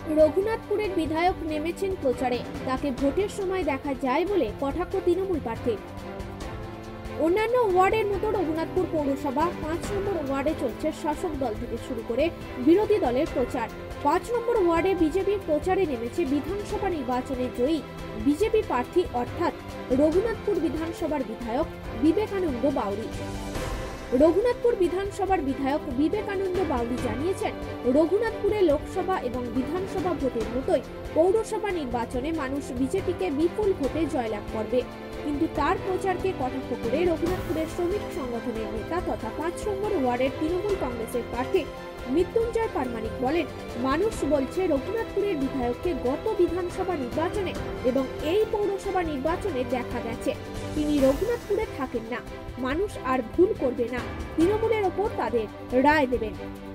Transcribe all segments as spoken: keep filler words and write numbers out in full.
রঘুনাথপুরের বিধায়ক নেমেছেন প্রচারে, তাকে ভোটের সময় দেখা যায় বলে কটাক্ষ তৃণমূল প্রার্থী। অন্যান্য ওয়ার্ডের মতো রঘুনাথপুর পৌরসভা পাঁচ নম্বর ওয়ার্ডে চলছে শাসক দল থেকে শুরু করে বিরোধী দলের প্রচার। পাঁচ নম্বর ওয়ার্ডে বিজেপির প্রচারে নেমেছে বিধানসভা নির্বাচনে জয়ী বিজেপি প্রার্থী অর্থাৎ রঘুনাথপুর বিধানসভার বিধায়ক বিবেকানন্দ বাউরি। রঘুনাথপুর বিধানসভার বিধায়ক বিবেকানন্দ বাউরি জানিয়েছেন, রঘুনাথপুরে লোকসভা এবং বিধানসভা ভোটের মতোই পৌরসভা নির্বাচনে মানুষ বিজেপিকে বিপুল ভোটে জয়লাভ করবে। কিন্তু তার প্রচারকে কটাক্ষ করে রঘুনাথপুরের শ্রমিক সংগঠনের নেতা তথা পাঁচ নম্বর ওয়ার্ডের তৃণমূল কংগ্রেসের প্রার্থী মৃত্যুঞ্জয় পারমানিক বলেন, মানুষ বলছে রঘুনাথপুরের বিধায়ককে গত বিধানসভা নির্বাচনে এবং এই পৌরসভা নির্বাচনে দেখা গেছে তিনি রঘুনাথপুরে থাকেন না। মানুষ আর ভুল করবে না, তৃণমূলের ওপর তাদের রায় দেবেন।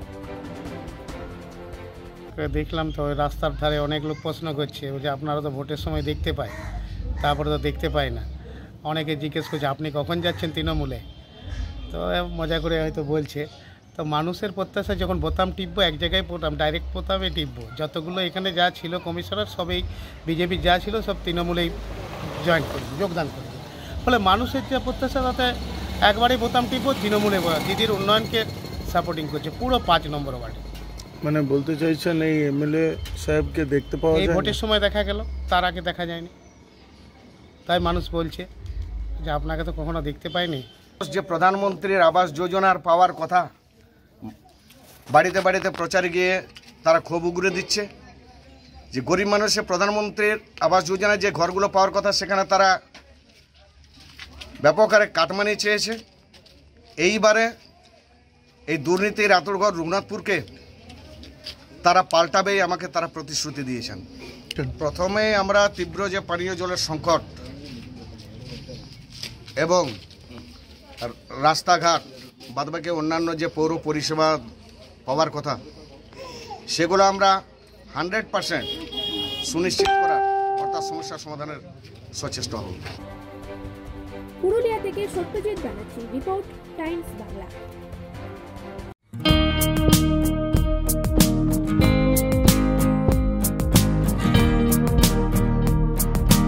দেখলাম তো রাস্তার ধারে অনেক লোক প্রশ্ন করছে যে আপনারা তো ভোটের সময় দেখতে পায়, তারপরে তো দেখতে পায় না। অনেকে জিজ্ঞেস করছে আপনি কখন যাচ্ছেন তৃণমূলে, তো মজা করে হয়তো বলছে। তো মানুষের প্রত্যাশা যখন বোতাম টিপবো এক জায়গায় বোতাম ডাইরেক্ট বোতামে টিপবো, যতগুলো এখানে যা ছিল কমিশনার সবই বিজেপি যা ছিল সব তৃণমূলেই জয়েন করবে, যোগদান করবে। ফলে মানুষের যে প্রত্যাশা তাতে একবারেই বোতাম টিপবো তৃণমূলে দিদির উন্নয়নকে সাপোর্টিং করছে পুরো পাঁচ নম্বর ওয়ার্ডে। মানে বলতে চাইছেন এই এমএলএ সাহেবকে দেখতে পাওয়া যায়, এই ভোটের সময় দেখা গেল, তার আগে দেখা যায়নি। তাই মানুষ বলছে যে আপনাকে তো কখনো দেখতে পাইনি। যে প্রধানমন্ত্রীর আবাস যোজনার পাওয়ার কথা, বাড়িতে বাড়িতে প্রচারে গিয়ে তারা ক্ষোভ উগরে দিচ্ছে যে গরিব মানুষের প্রধানমন্ত্রীর আবাস যোজনার যে ঘরগুলো পাওয়ার কথা সেখানে তারা ব্যাপক হারে কাটমানি চেয়েছে। এইবারে এই দুর্নীতির আতরঘর রঘুনাথপুরকে তারা পাল্টাবেই আমাকে তারা প্রতিশ্রুতি দিয়েছেন। প্রথমে আমরা তীব্র যে পানীয় জলের সংকট এবং রাস্তাঘাট বাদবাকি অন্যান্য যে পৌর পরিষেবা পাওয়ার কথা সেগুলো আমরা হান্ড্রেড পার্সেন্ট সুনিশ্চিত করার অর্থাৎ সমস্যার সমাধানের সচেষ্ট হব। পুরুলিয়া থেকে সত্যজিৎ ব্যানার্জি রিপোর্ট, টাইমস বাংলা।